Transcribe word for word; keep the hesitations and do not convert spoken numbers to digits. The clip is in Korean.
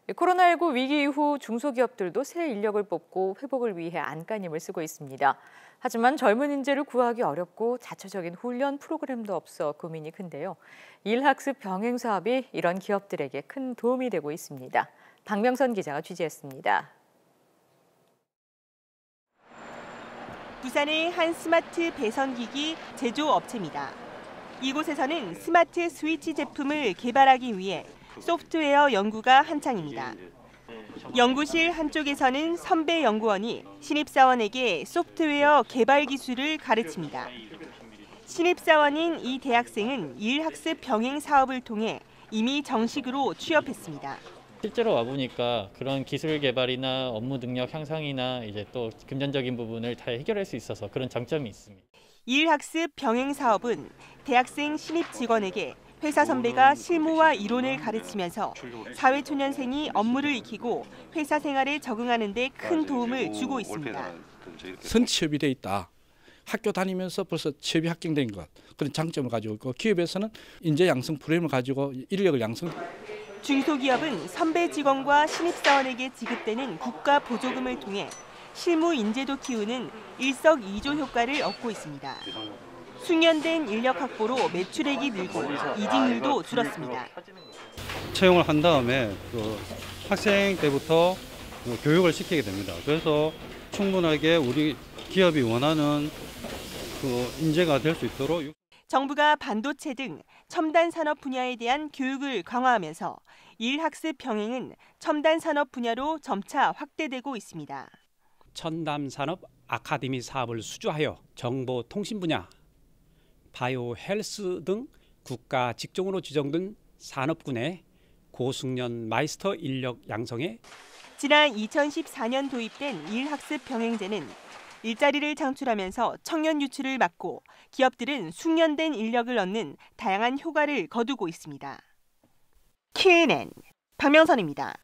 코로나십구 위기 이후 중소기업들도 새 인력을 뽑고 회복을 위해 안간힘을 쓰고 있습니다. 하지만 젊은 인재를 구하기 어렵고 자체적인 훈련 프로그램도 없어 고민이 큰데요. 일학습 병행 사업이 이런 기업들에게 큰 도움이 되고 있습니다. 박명선 기자가 취재했습니다. 부산의 한 스마트 배선기기 제조업체입니다. 이곳에서는 스마트 스위치 제품을 개발하기 위해 소프트웨어 연구가 한창입니다. 연구실 한쪽에서는 선배 연구원이 신입사원에게 소프트웨어 개발 기술을 가르칩니다. 신입사원인 이 대학생은 일학습 병행 사업을 통해 이미 정식으로 취업했습니다. 실제로 와보니까 그런 기술 개발이나 업무 능력 향상이나 이제 또 금전적인 부분을 다 해결할 수 있어서 그런 장점이 있습니다. 일학습 병행 사업은 대학생 신입 직원에게 회사 선배가 실무와 이론을 가르치면서 사회초년생이 업무를 익히고 회사 생활에 적응하는 데 큰 도움을 주고 있습니다. 선취업이 돼 있다. 학교 다니면서 벌써 취업이 확정된 것, 그런 장점을 가지고 있고, 기업에서는 인재 양성 프로그램을 가지고 인력을 양성. 중소기업은 선배 직원과 신입사원에게 지급되는 국가 보조금을 통해 실무 인재도 키우는 일석이조 효과를 얻고 있습니다. 숙련된 인력 확보로 매출액이 늘고 이직률도 줄었습니다. 채용을 한 다음에 그 학생 때부터 교육을 시키게 됩니다. 그래서 충분하게 우리 기업이 원하는 그 인재가 될 수 있도록. 정부가 반도체 등 첨단 산업 분야에 대한 교육을 강화하면서 일학습 병행은 첨단 산업 분야로 점차 확대되고 있습니다. 첨단 산업 아카데미 사업을 수주하여 정보통신 분야, 바이오 헬스 등 국가 직종으로 지정된 산업군의 고숙련 마이스터 인력 양성에 지난 이천십사 년 도입된 일학습 병행제는 일자리를 창출하면서 청년 유출을 막고 기업들은 숙련된 인력을 얻는 다양한 효과를 거두고 있습니다. 케이엔엔 박명선입니다.